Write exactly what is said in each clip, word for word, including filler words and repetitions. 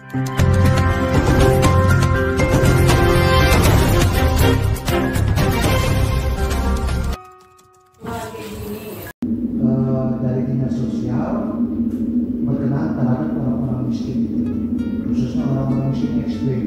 Dari dinas sosial berkenaan terhadap orang-orang miskin, khususnya orang-orang miskin ekstrim.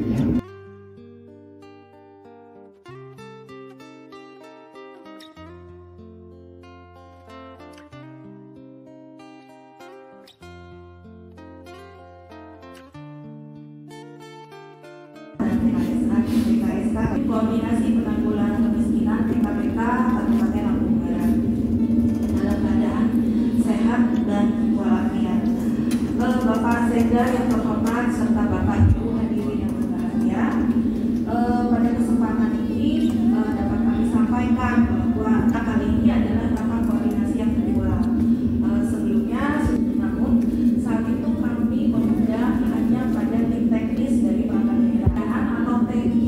Koordinasi penanggulangan kemiskinan P K P K Kabupaten Lampung Barat dalam keadaan sehat dan walafiat. Bapak Sekda yang terhormat serta Bapak Ibu hadirin yang berbahagia, pada kesempatan ini dapat kami sampaikan bahwa kali ini adalah rapat koordinasi yang kedua. Sebelumnya, namun saat itu kami mengundang hanya pada tim teknis dari perangkat daerah atau T I.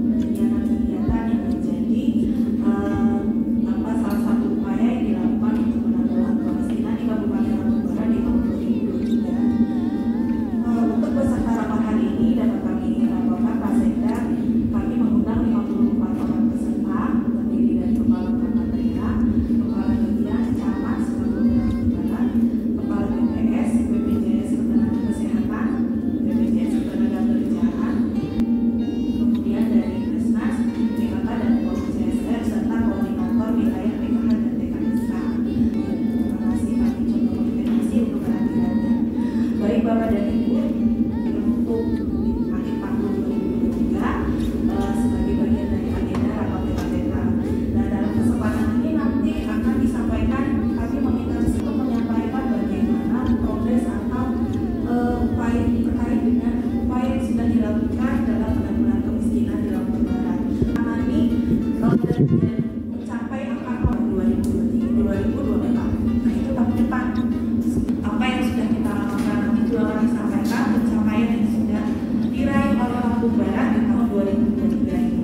Bapak dan Ibu, untuk akhir tahun dua ribu dua puluh tiga sebagai bagian dari agenda rapat P K P K. Nah, dalam kesempatan ini nanti akan disampaikan, kami meminta untuk menyampaikan bagaimana progres atau uh, upaya terkait dengan upaya yang sudah dilakukan dalam penanggulangan kemiskinan di Lampung Barat. Kami uh, mencapai angka dua ribu dua puluh tiga dua ribu dua puluh empat. Nah, itu tahun depan. Apa yang sudah kita lakukan itu akan disampaikan pencapaian yang sudah diraih oleh Lampung Barat di tahun dua ribu dua puluh tiga ini.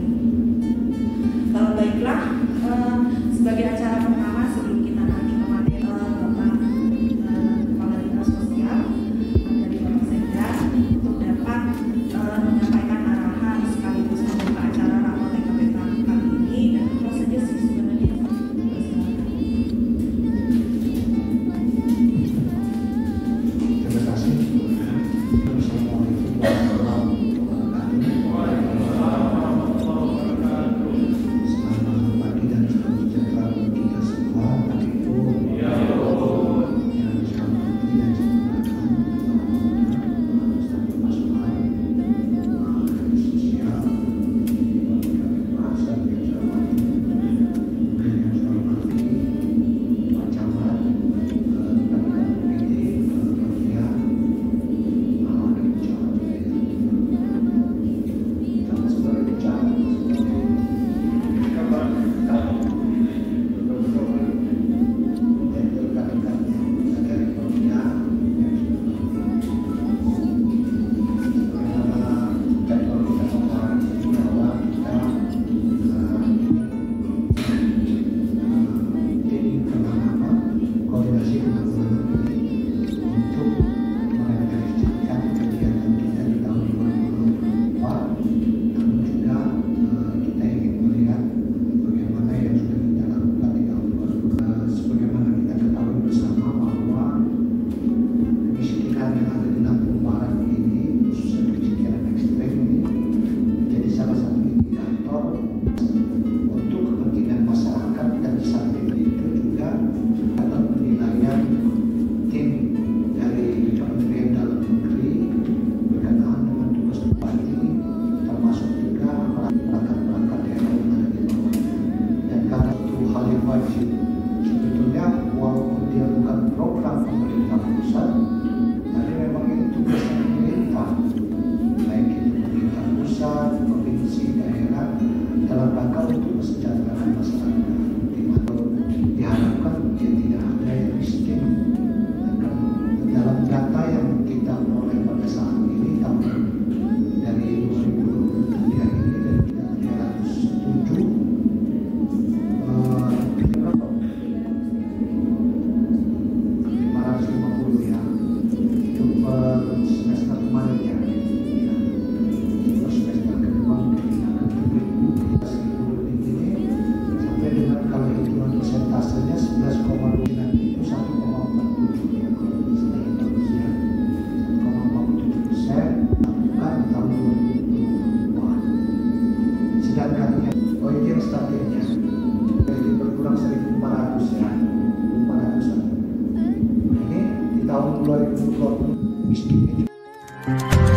Uh, baiklah, uh, sebagai acara pertama sebelum kita nanti ke materi uh, Bapak uh, Kepala Dinas Sosial dari Bapak Sekda untuk dapat uh, menyampaikan arahan sekaligus membuka acara rapat P K P K kali ini dan terus saja sih sebenarnya. semester kemarin ya. walaupun miskinnya juga